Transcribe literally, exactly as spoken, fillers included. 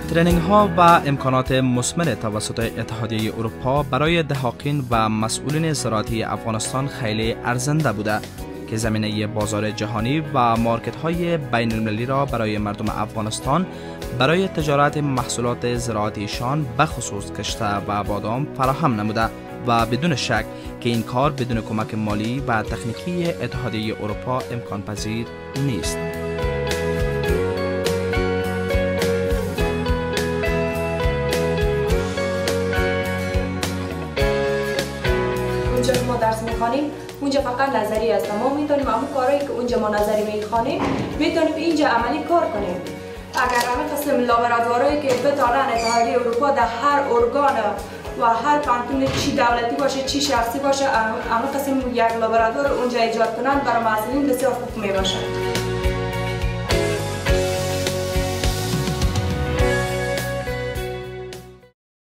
ترینینگ ها و امکانات مثمر توسط اتحادیه اروپا برای دهاقین و مسئولین زراعتی افغانستان خیلی ارزنده بوده که زمینه بازار جهانی و مارکت های بین المللی را برای مردم افغانستان برای تجارت محصولات زراعتیشان بخصوص کشته و بادام فراهم نموده و بدون شک که این کار بدون کمک مالی و تکنیکی اتحادیه اروپا امکان پذیر نیست. اونجا که ما درس میخوانیم اونجا فقط نظری است. ما میتونیم همون کارهایی که اونجا ما نظری میخوانیم میتونیم اینجا عملی کار کنیم. اگر همه قسم لابراتوارایی که بتانن اتحادیه اروپا در هر ارگان و هر پانتون چی دولتی باشه چی شخصی باشه همه قسم یک لابراتوار اونجا ایجاد کنن برای محصولین بسیار خوب میباشه.